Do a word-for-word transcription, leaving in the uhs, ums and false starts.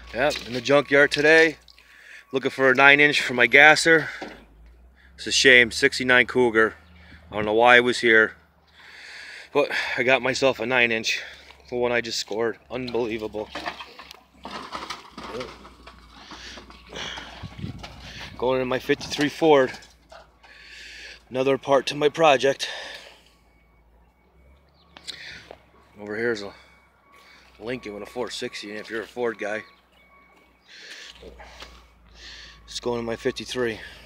Yep, in the junkyard today, looking for a nine inch for my gasser. It's a shame, sixty-nine Cougar. I don't know why I was here, but I got myself a nine inch. The one I just scored, unbelievable. Yep. Going in my fifty-three Ford. Another part to my project. Over here's a Lincoln with a four sixty, if you're a Ford guy. It's going in my fifty-three.